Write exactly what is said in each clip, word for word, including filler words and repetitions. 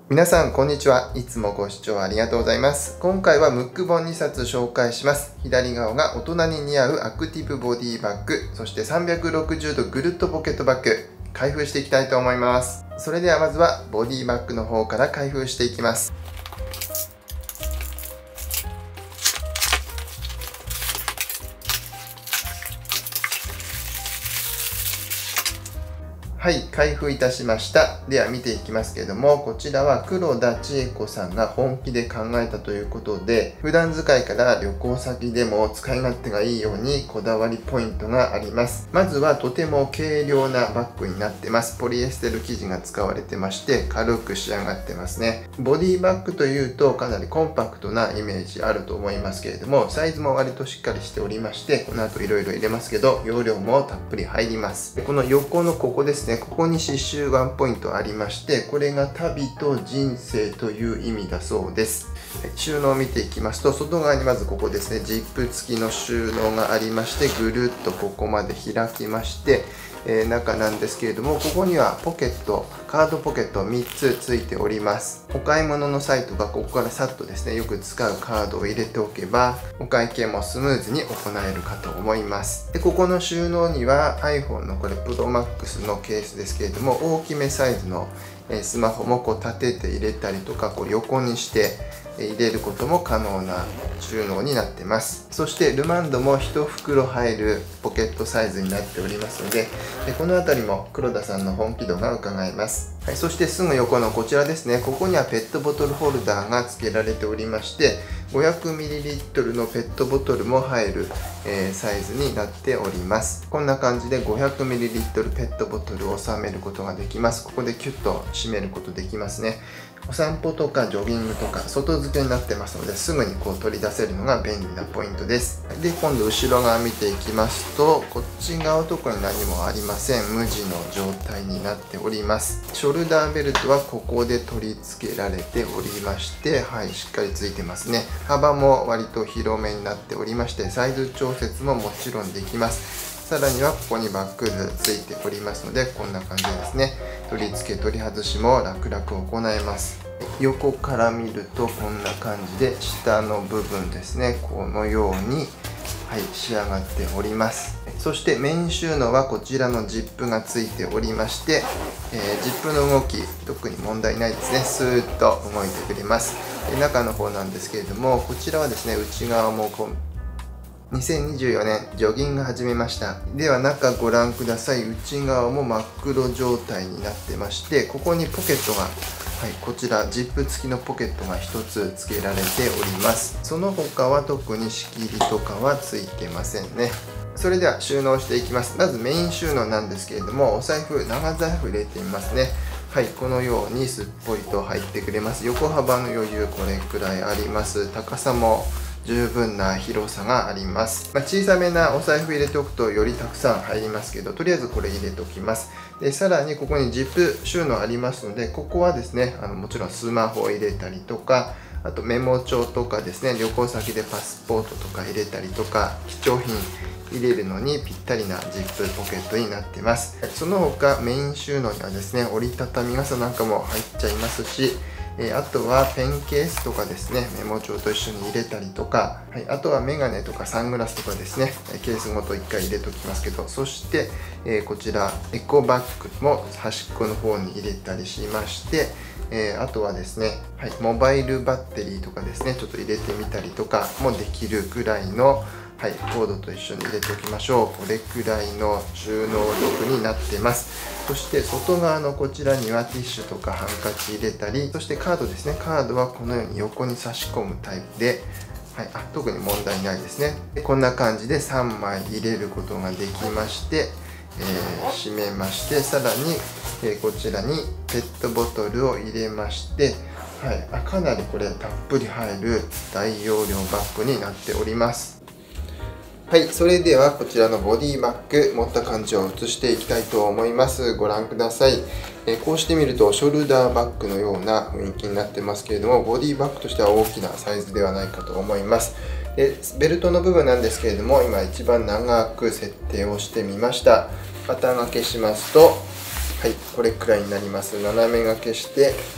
皆さんこんにちは。いつもご視聴ありがとうございます。今回はムック本にさつ紹介します。左側が大人に似合うアクティブボディバッグ、そしてさんびゃくろくじゅうどぐるっとポケットバッグ、開封していきたいと思います。それではまずはボディバッグの方から開封していきます。はい、開封いたしました。では見ていきますけれども、こちらは黒田千恵子さんが本気で考えたということで、普段使いから旅行先でも使い勝手がいいようにこだわりポイントがあります。まずはとても軽量なバッグになってます。ポリエステル生地が使われてまして、軽く仕上がってますね。ボディバッグというとかなりコンパクトなイメージあると思いますけれども、サイズも割としっかりしておりまして、この後いろいろ入れますけど、容量もたっぷり入ります。この横のここですね、ここに刺繍ワンポイントありまして、これが旅と人生という意味だそうです。収納を見ていきますと、外側にまずここですね、ジップ付きの収納がありまして、ぐるっとここまで開きまして、えー、中なんですけれども、ここにはポケット、カードポケットみっつついております。お買い物の際とか、ここからさっとですね、よく使うカードを入れておけば、お会計もスムーズに行えるかと思います。で、ここの収納には iPhone のこれ Pro Max のケースですけれども、大きめサイズのスマホもこう立てて入れたりとか、こう横にして入れることも可能な収納になってます。そしてルマンドもいち袋入るポケットサイズになっておりますので、この辺りも黒田さんの本気度が伺えます。はい、そしてすぐ横のこちらですね、ここにはペットボトルホルダーが付けられておりまして、ごひゃくミリリットル のペットボトルも入る、えー、サイズになっております。こんな感じで ごひゃくミリリットル ペットボトルを収めることができます。ここでキュッと締めることできますね。お散歩とかジョギングとか外付けになってますので、すぐにこう取り出せるのが便利なポイントです。で、今度後ろ側見ていきますと、こっち側特に何もありません。無地の状態になっております。ショルダーベルトはここで取り付けられておりまして、はい、しっかりついてますね。幅も割と広めになっておりまして、サイズ調節ももちろんできます。さらにはここにバックルついておりますので、こんな感じですね。取り付け取り外しも楽々行えます。横から見るとこんな感じで、下の部分ですね、このように、はい、仕上がっております。そしてメイン収納はこちらのジップがついておりまして、えー、ジップの動き特に問題ないですね。スーッと動いてくれます。で、中の方なんですけれども、こちらはですね、内側もこうにせんにじゅうよねんジョギング始めました。では中ご覧ください。内側も真っ黒状態になってまして、ここにポケットが、はい、こちらジップ付きのポケットがひとつ付けられております。その他は特に仕切りとかはついてませんね。それでは収納していきます。まずメイン収納なんですけれども、お財布、長財布入れてみますね。はい、このようにすっぽりと入ってくれます。横幅の余裕これくらいあります。高さも十分な広さがあります。まあ、小さめなお財布入れておくとよりたくさん入りますけど、とりあえずこれ入れておきます。で、さらにここにジップ収納ありますので、ここはですね、あのもちろんスマホを入れたりとか、あとメモ帳とかですね、旅行先でパスポートとか入れたりとか、貴重品入れるのにぴったりなジップポケットになってます。その他メイン収納にはですね、折りたたみ傘なんかも入っちゃいますし、えあとはペンケースとかですね、メモ帳と一緒に入れたりとか、はい、あとはメガネとかサングラスとかですね、ケースごといっかい入れときますけど、そして、えー、こちらエコバッグも端っこの方に入れたりしまして、えー、あとはですね、はい、モバイルバッテリーとかですね、ちょっと入れてみたりとかもできるくらいの、はい、コードと一緒に入れておきましょう。これくらいの収納力になってます。そして外側のこちらにはティッシュとかハンカチ入れたり、そしてカードですね。カードはこのように横に差し込むタイプで、はい、あ、特に問題ないですね。で、こんな感じでさんまい入れることができまして、えー、閉めまして、さらに、えー、こちらにペットボトルを入れまして、はい、あ、かなりこれたっぷり入る大容量バッグになっております。はい、それではこちらのボディバッグ持った感じを移していきたいと思います。ご覧ください。えこうしてみるとショルダーバッグのような雰囲気になってますけれども、ボディバッグとしては大きなサイズではないかと思います。でベルトの部分なんですけれども、今一番長く設定をしてみました。パターン掛けしますと、はい、これくらいになります。斜め掛けして、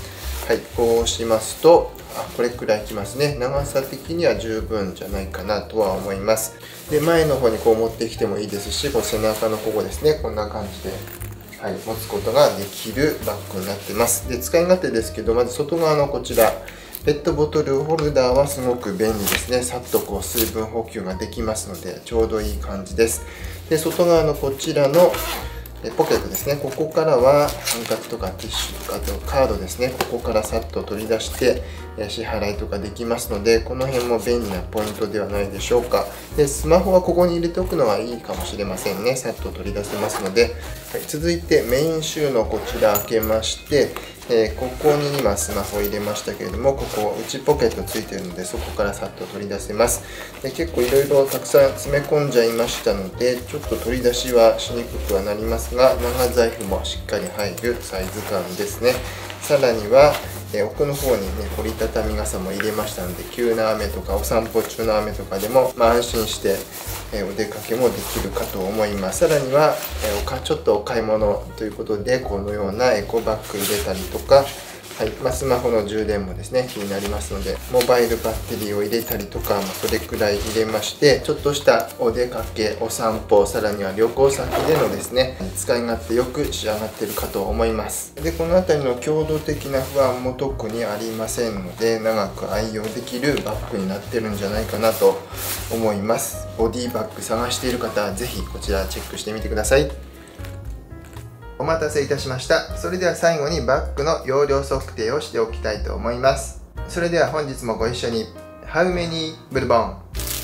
はい、こうしますと、あ、これくらいきますね。長さ的には十分じゃないかなとは思います。で、前の方にこう持ってきてもいいですし、こう背中のここですね、こんな感じで、はい、持つことができるバッグになってます。で、使い勝手ですけど、まず外側のこちら、ペットボトルホルダーはすごく便利ですね。さっとこう水分補給ができますので、ちょうどいい感じです。で、外側のこちらのポケットですね。ここからはハンカチとかティッシュとか、あとカードですね。ここからさっと取り出して支払いとかできますので、この辺も便利なポイントではないでしょうか。で、スマホはここに入れておくのはいいかもしれませんね。さっと取り出せますので。はい、続いてメイン収納こちら開けまして、えー、ここに今スマホ入れましたけれども、ここ内ポケットついているので、そこからさっと取り出せます。で、結構いろいろたくさん詰め込んじゃいましたので、ちょっと取り出しはしにくくはなりますが、長財布もしっかり入るサイズ感ですね。さらには、えー、奥の方にね、折りたたみ傘も入れましたので、急な雨とかお散歩中の雨とかでも、まあ、安心して、えー、お出かけもできるかと思います。さらには、えー、おかちょっとお買い物ということで、このようなエコバッグ入れたりとか、はい、まあ、スマホの充電もですね、気になりますので、モバイルバッテリーを入れたりとか、まあ、それくらい入れまして、ちょっとしたお出かけ、お散歩、さらには旅行先でのですね、使い勝手よく仕上がっているかと思います。で、この辺りの強度的な不安も特にありませんので、長く愛用できるバッグになってるんじゃないかなと思います。ボディバッグ探している方は、ぜひこちらチェックしてみてください。お待たせいたしました。それでは最後にバッグの容量測定をしておきたいと思います。それでは本日もご一緒に How many ブルボン。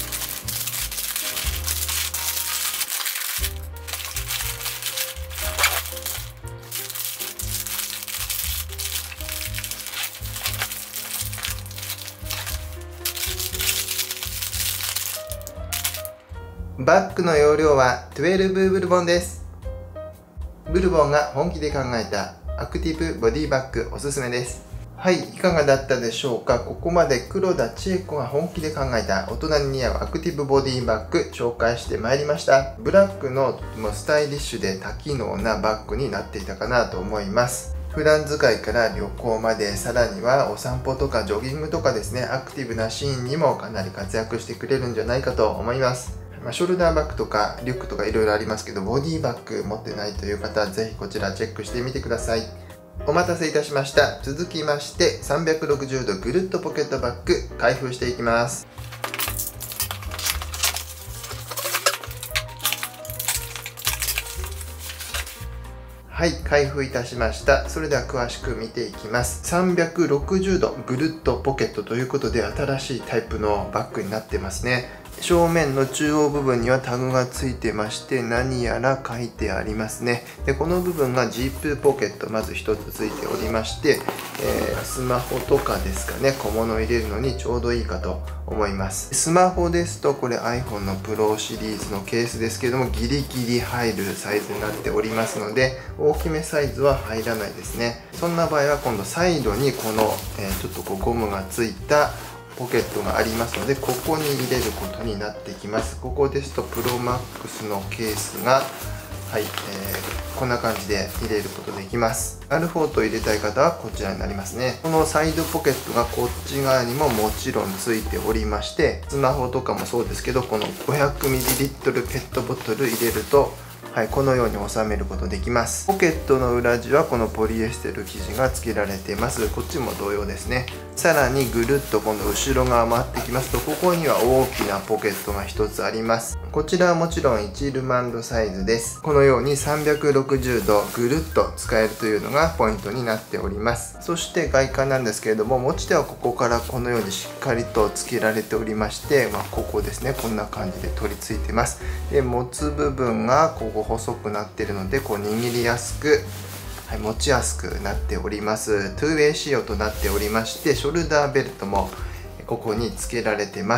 バッグの容量はじゅうにブルボンです。ブルボンが本気で考えたアクティブボディバッグおすすめです。はい、いかがだったでしょうか。ここまで黒田千恵子が本気で考えた大人に似合うアクティブボディバッグ紹介してまいりました。ブラックのとてもスタイリッシュで多機能なバッグになっていたかなと思います。普段使いから旅行まで、さらにはお散歩とかジョギングとかですね、アクティブなシーンにもかなり活躍してくれるんじゃないかと思います。まあ、ショルダーバッグとかリュックとかいろいろありますけど、ボディバッグ持ってないという方はぜひこちらチェックしてみてください。お待たせいたしました。続きましてさんびゃくろくじゅうどぐるっとポケットバッグ開封していきます。はい、開封いたしました。それでは詳しく見ていきます。さんびゃくろくじゅうどぐるっとポケットということで、新しいタイプのバッグになってますね。正面の中央部分にはタグがついてまして、何やら書いてありますね。で、この部分がジップポケットまずひとつついておりまして、えー、スマホとかですかね、小物を入れるのにちょうどいいかと思います。スマホですとこれ iPhone の Pro シリーズのケースですけども、ギリギリ入るサイズになっておりますので、大きめサイズは入らないですね。そんな場合は今度サイドにこの、えー、ちょっとこうゴムがついたポケットがありますので、ここに入れることになってきます。ここですとプロマックスのケースがはい、えー、こんな感じで入れることできます。アルフォート入れたい方はこちらになりますね。このサイドポケットがこっち側にももちろんついておりまして、スマホとかもそうですけど、この ごひゃくミリリットル ペットボトル入れると、はい、このように収めることできます。ポケットの裏地はこのポリエステル生地が付けられています。こっちも同様ですね。さらにぐるっと今度後ろ側回ってきますと、ここには大きなポケットがひとつあります。こちらはもちろんいちルマンドサイズです。このようにさんびゃくろくじゅうどぐるっと使えるというのがポイントになっております。そして外観なんですけれども、持ち手はここからこのようにしっかりと付けられておりまして、まあ、ここですね、こんな感じで取り付いてます。で、持つ部分がここ細くなっているので、こう握りやすく、はい、持ちやすくなっております。トゥーウェイ仕様となっておりまして、ショルダーベルトもここに付けられてます。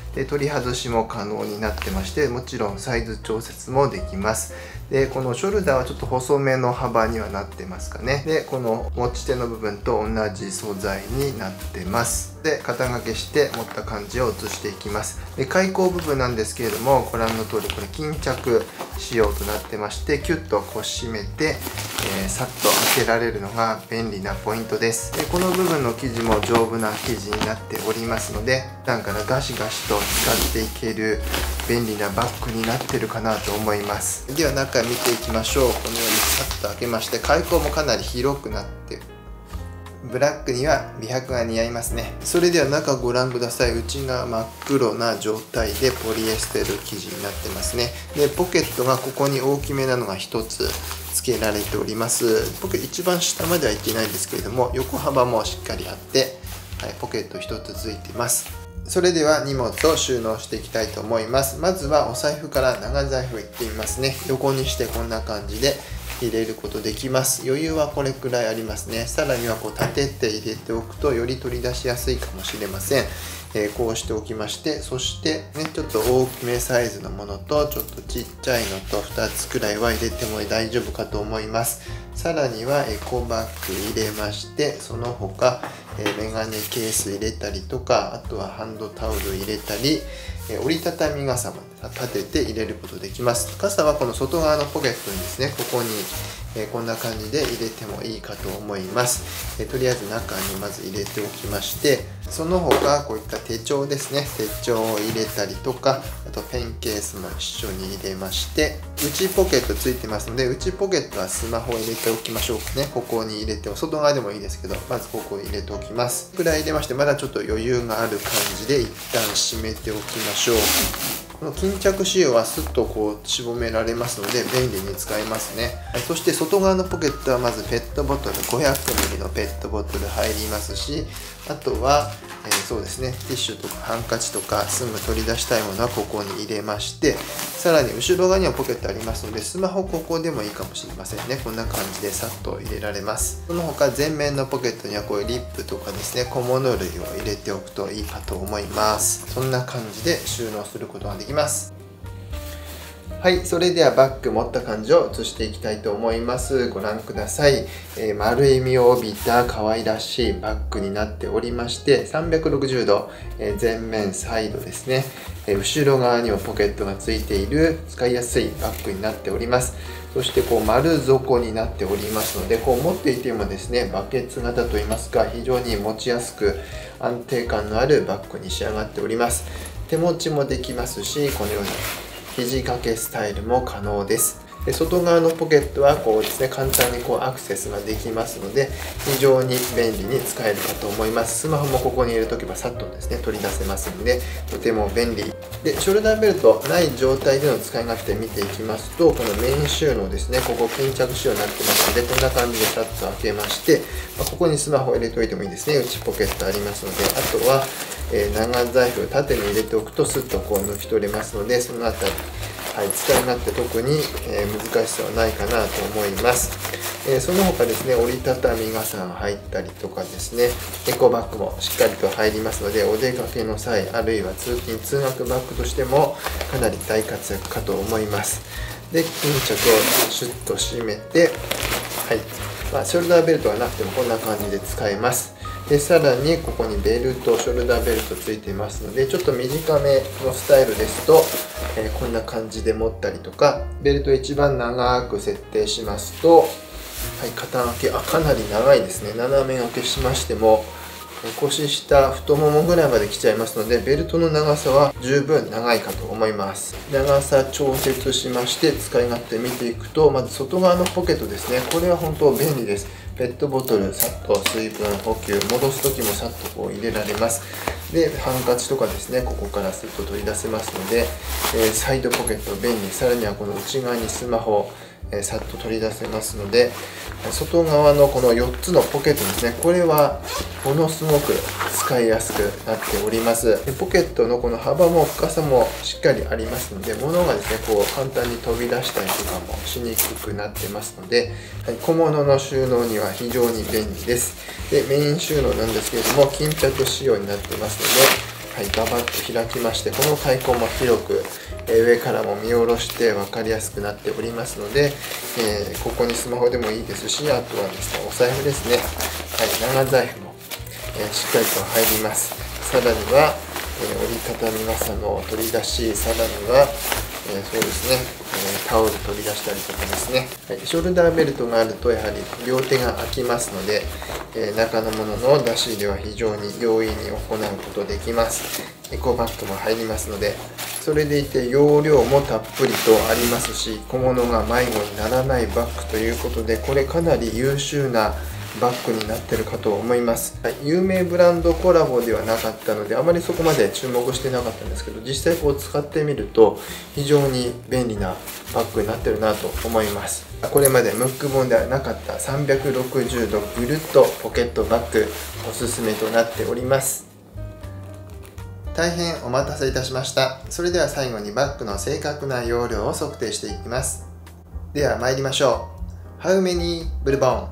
で取り外しも可能になってまして、もちろんサイズ調節もできます。でこのショルダーはちょっと細めの幅にはなってますかね。でこの持ち手の部分と同じ素材になってます。で肩掛けして持った感じを移していきます。で開口部分なんですけれども、ご覧の通りこれ巾着仕様となってまして、キュッとこう締めて、えー、さっと開けられるのが便利なポイントです。でこの部分の生地も丈夫な生地になっておりますので、普段からガシガシと使っていける便利なバッグになってるかなと思います。では中見ていきましょう。このようにさっと開けまして、開口もかなり広くなって、ブラックには美白が似合いますね。それでは中ご覧ください。内側真っ黒な状態でポリエステル生地になってますね。でポケットがここに大きめなのがひとつ付けられております。ポケット一番下まではいってないんですけれども、横幅もしっかりあって、はい、ポケットひとつ付いています。それでは荷物を収納していきたいと思います。まずはお財布から長財布いってみますね。横にしてこんな感じで入れることできます。余裕はこれくらいありますね。さらにはこう立てて入れておくとより取り出しやすいかもしれません。えー、こうしておきまして、そしてねちょっと大きめサイズのものとちょっとちっちゃいのとふたつくらいは入れても大丈夫かと思います。さらにはエコバッグ入れまして、その他えー、メガネケース入れたりとか、あとはハンドタオル入れたり、えー、折りたたみ傘まで立てて入れることできます。傘はこの外側のポケットにですね、ここに、えー、こんな感じで入れてもいいかと思います。えー、とりあえず中にまず入れておきまして、その他こういった手帳ですね、手帳を入れたりとか、あとペンケースも一緒に入れまして、内ポケットついてますので、内ポケットはスマホを入れておきましょうかね。ここに入れて、外側でもいいですけど、まずここを入れておきます。くらい入れまして、まだちょっと余裕がある感じで一旦閉めておきましょう。この巾着仕様はスッとこう絞められますので便利に使えますね。そして外側のポケットはまずペットボトル ごひゃくミリ のペットボトル入りますし、あとは、えー、そうですね、ティッシュとかハンカチとかすぐ取り出したいものはここに入れまして、さらに後ろ側にはポケットありますので、スマホここでもいいかもしれませんね。こんな感じでさっと入れられます。その他前面のポケットにはこういうリップとかですね、小物類を入れておくといいかと思います。そんな感じで収納することができます。はい、それではバッグ持った感じを写していきたいと思います。ご覧ください。えー、丸いみを帯びた可愛らしいバッグになっておりまして、さんびゃくろくじゅうど、えー、前面サイドですね、えー、後ろ側にはポケットがついている使いやすいバッグになっております。そしてこう丸底になっておりますので、こう持っていてもですね、バケツ型といいますか、非常に持ちやすく安定感のあるバッグに仕上がっております。手持ちもできますし、このように肘掛けスタイルも可能です。で外側のポケットはこうですね、簡単にこうアクセスができますので、非常に便利に使えるかと思います。スマホもここに入れとけばさっとですね、取り出せますので、とても便利。で、ショルダーベルトない状態での使い勝手見ていきますと、このメイン収納ですね、ここ巾着仕様になってますので、こんな感じでさっと開けまして、まあ、ここにスマホを入れておいてもいいですね。内ポケットありますので、あとは、えー、長財布を縦に入れておくとスッとこう抜き取れますので、そのあたり、はい、使い勝手特に、えー、難しさはないかなと思います。えー、その他ですね、折りたたみ傘が入ったりとかですね、エコバッグもしっかりと入りますので、お出かけの際、あるいは通勤通学バッグとしてもかなり大活躍かと思います。で、巾着をシュッと締めて、はい、まあ、ショルダーベルトがなくてもこんな感じで使えます。でさらにここにベルト、ショルダーベルトついていますので、ちょっと短めのスタイルですと、えー、こんな感じで持ったりとか、ベルト一番長く設定しますと、はい、肩掛け、あ、かなり長いですね。斜め掛けしましても、腰下、太ももぐらいまで来ちゃいますので、ベルトの長さは十分長いかと思います。長さ調節しまして、使い勝手見ていくと、まず外側のポケットですね。これは本当便利です。ペットボトル、さっと水分補給、戻す時もさっとこう入れられます。で、ハンカチとかですね、ここからスッと取り出せますので、えー、サイドポケット便利。さらにはこの内側にスマホ、えー、さっと取り出せますので、外側のこのよっつのポケットですね、これはものすごく使いやすくなっております。でポケットのこの幅も深さもしっかりありますので、物がですね、こう簡単に飛び出したりとかもしにくくなってますので、はい、小物の収納には非常に便利です。で、メイン収納なんですけれども、巾着仕様になってますので、 はい、ガバッと開きまして、この開口も広く、えー、上からも見下ろして分かりやすくなっておりますので、えー、ここにスマホでもいいですし、あとはですね、お財布ですね、はい、長財布も、えー、しっかりと入ります。さらには、えー、折りたたみ傘の取り出し、さらには、えー、そうですね、えー、タオル取り出したりとかですね、はい、ショルダーベルトがあるとやはり両手が空きますので、えー、中のものの出し入れは非常に容易に行うことできます。エコバッグも入りますので、それでいて容量もたっぷりとありますし、小物が迷子にならないバッグということで、これかなり優秀なバッグになってるかと思います、はい、有名ブランドコラボではなかったのであまりそこまで注目してなかったんですけど、実際こう使ってみると非常に便利なバッグになってるなと思います。これまでムック本ではなかったさんびゃくろくじゅうどぐるっとポケットバッグ、おすすめとなっております。大変お待たせいたしました。それでは最後にバッグの正確な容量を測定していきます。では参りましょう。 How many ブルボン？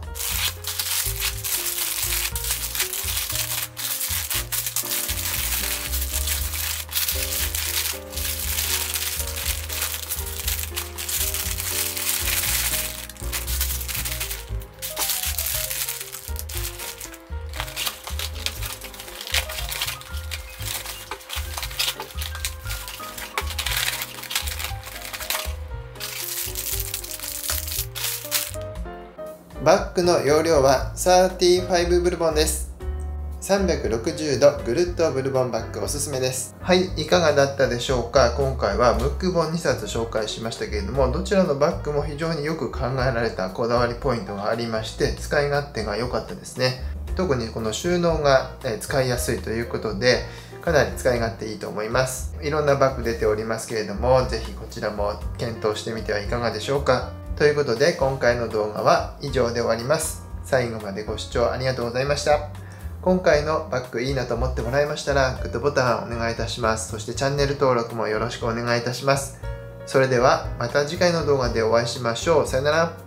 バッグの容量はさんじゅうごブルボンです。さんびゃくろくじゅうどぐるっとブルボンバッグおすすめです。はい、いかがだったでしょうか。今回はムック本にさつ紹介しましたけれども、どちらのバッグも非常によく考えられたこだわりポイントがありまして、使い勝手が良かったですね。特にこの収納が使いやすいということで、かなり使い勝手いいと思います。いろんなバッグ出ておりますけれども、ぜひこちらも検討してみてはいかがでしょうか。ということで今回の動画は以上で終わります。最後までご視聴ありがとうございました。今回のバッグいいなと思ってもらいましたら、グッドボタンお願いいたします。そしてチャンネル登録もよろしくお願いいたします。それではまた次回の動画でお会いしましょう。さよなら。